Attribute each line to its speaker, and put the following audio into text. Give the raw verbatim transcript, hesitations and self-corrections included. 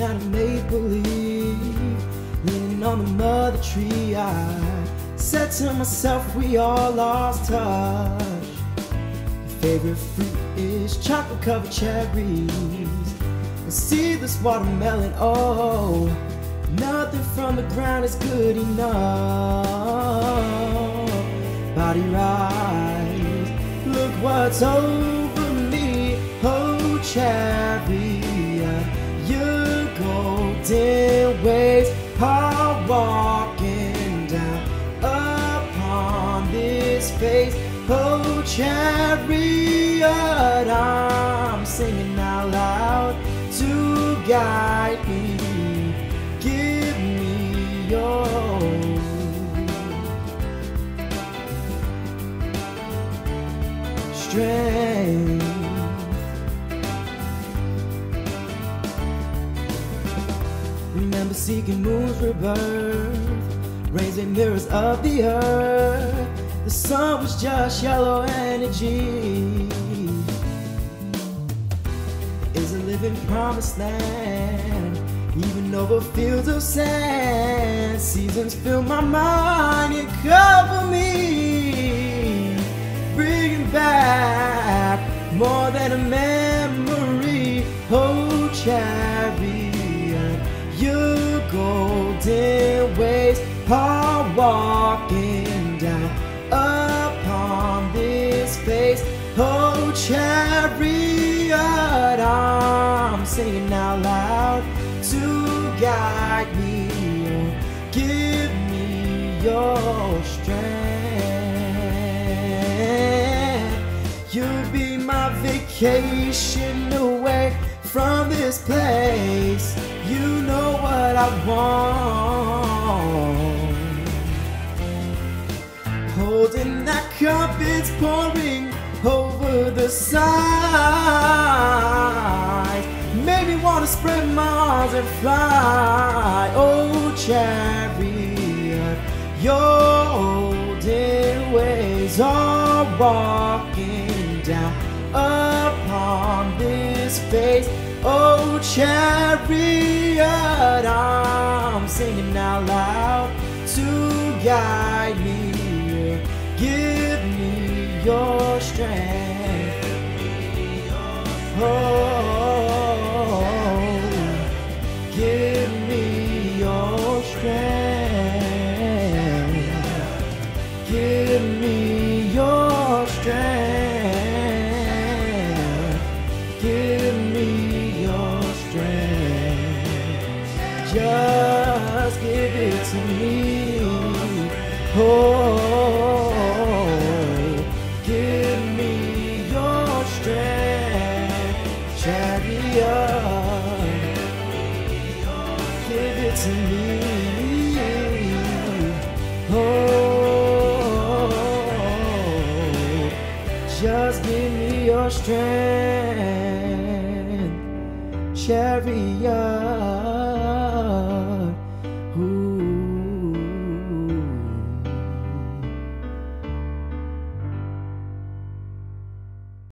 Speaker 1: out of make-believe, leaning on the mother tree. I said to myself, we all lost touch. Your favorite fruit is chocolate-covered cherries and seedless watermelon. Oh, nothing from the ground is good enough. Body rise, look what's over me. Oh, chariot, your golden ways are walking down upon this face. Oh, chariot, I'm singing out loud to guide me. Give me your strength. Remember seeking moon's rebirth, raising mirrors of the earth. The sun was just yellow energy. Is a living promised land, even over fields of sand. Seasons fill my mind and cover me, bringing back more than a memory. Oh, chariot, your golden ways are walking down upon this face. Oh, chariot, I'm singing out loud to guide me. Oh, give me your strength. You'll be my vacation away from this place. You know what I want. Holding that cup, it's pouring over the side. Make me wanna spread my arms and fly. Oh, chariot, your golden ways are walking down upon this face. Oh, chariot, I'm singing out loud to guide me. Give me your strength. Oh, give me your strength. Give me your strength. Give me your strength. Just give it to me. Oh, give me your strength, chariot. Give it to me. Oh, just give me your strength, chariot.